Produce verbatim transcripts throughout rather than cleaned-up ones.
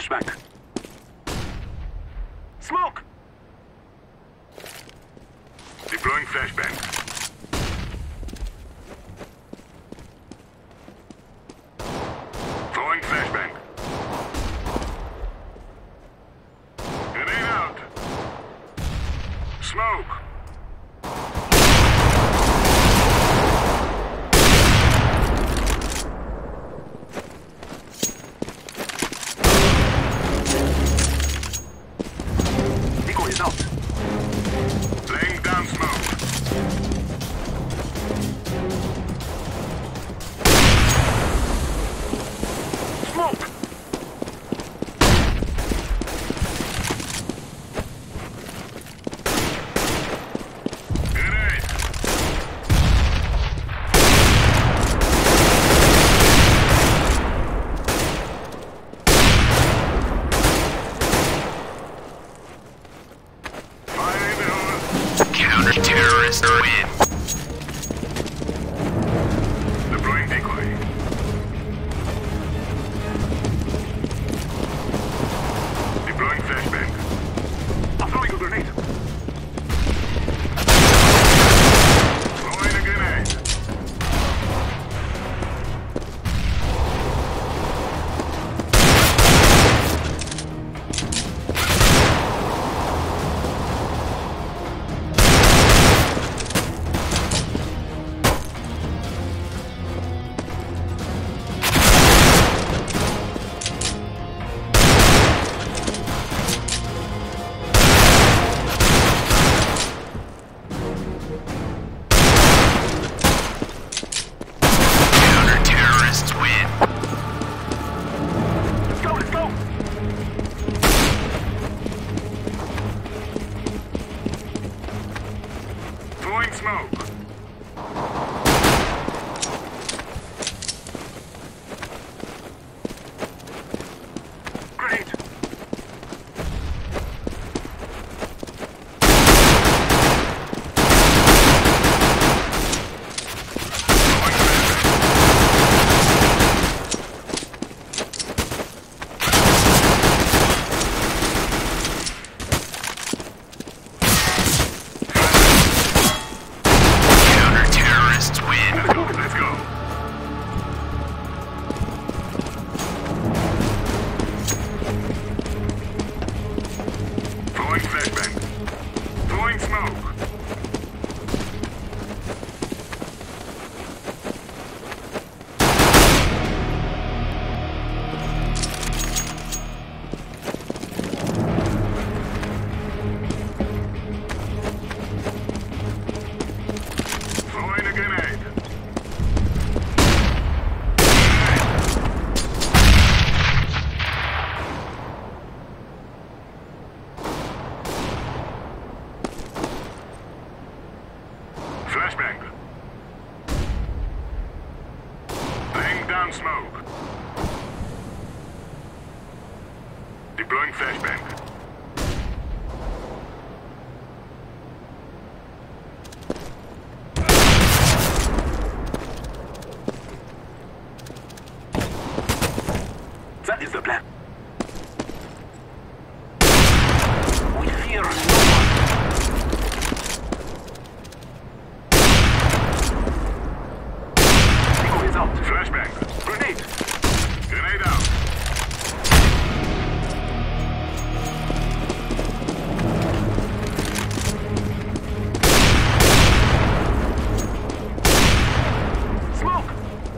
Flashbang. Smoke! Deploying flashbang. Throwing flashbang. Grenade out. Smoke. Decoy is out. Laying down smoke. Smoke! Grenade. Fire in the hole. Counter-terrorists win. Deploying decoy. Deploying flashbang. I'm throwing a grenade. Throwing a grenade. Counter-terrorists win. Let's go, let's go! Throwing smoke. Grenade! Throwing flashbang. Counter-terrorists win. Let's go, let's go. Throwing flashbang. Throwing smoke. Throwing a grenade. Flashbang. Laying down smoke. Deploying flashbang. That is the plan. We fear no one. Decoy is out. Flashbang. Grenade! Grenade out. Smoke!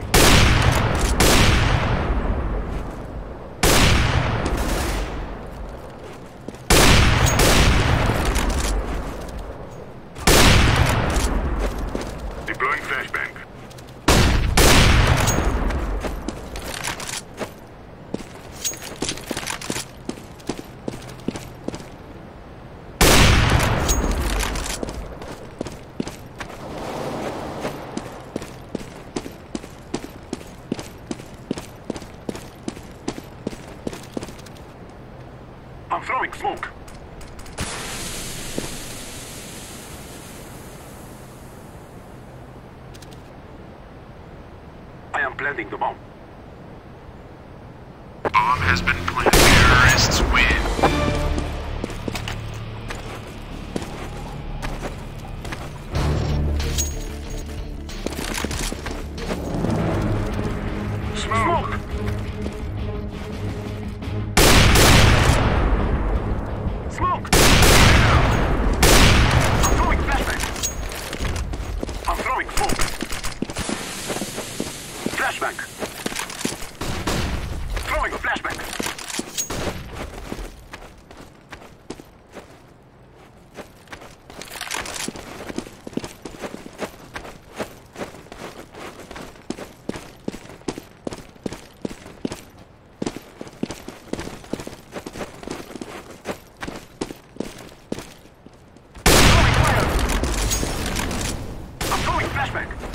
Deploying flashbang. I'm throwing smoke. I am planting the bomb. Bomb has been planted. flashbang. Throwing a flashbang. Throwing fire. I'm throwing flashbang.